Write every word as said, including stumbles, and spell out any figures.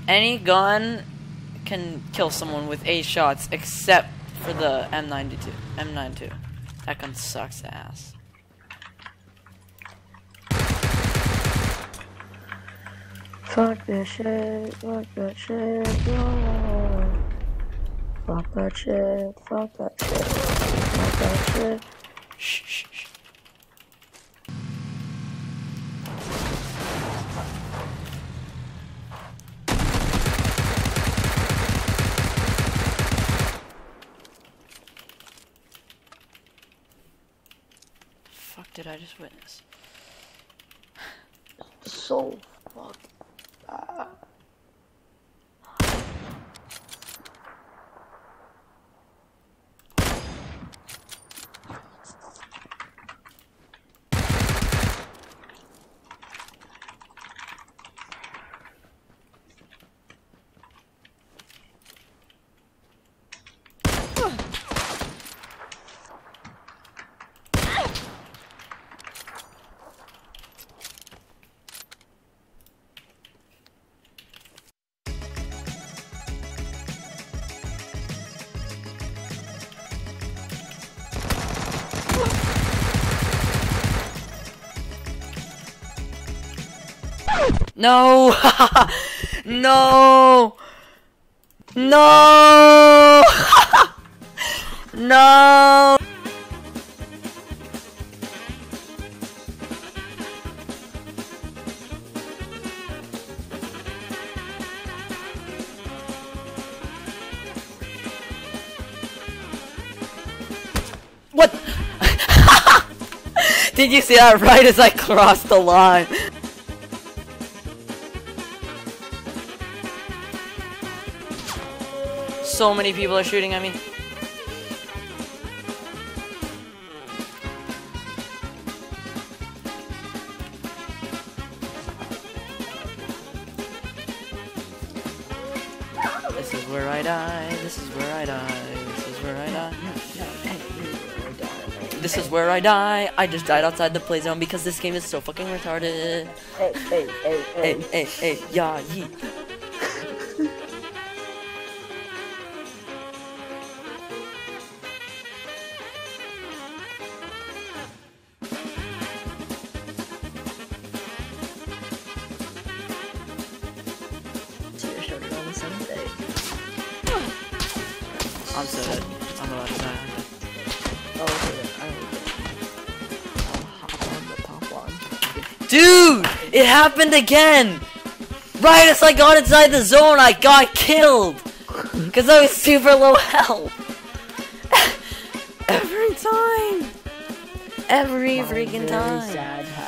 Any gun can kill someone with eight shots except for the M ninety-two. M ninety-two. That gun sucks ass. Fuck that shit, fuck that shit, yeah. Fuck that shit, fuck that shit, fuck that shit. Shh, shh, shh. Fuck did I just witness? So fuck. Ah. No! No! No! No! What? Did you see that right as I crossed the line? So many people are shooting at me. This is where I die. This is where I die. This is where I die. This is where I die. I just died outside the play zone because this game is so fucking retarded. Hey, hey, hey, hey. Hey, hey, hey, yeah, yeet. I'm so dead. I'm about to die. Oh, okay. I on the top one. Dude! It happened again! Right as I got inside the zone, I got killed! Because I was super low health! Every time! Every My freaking very time! sad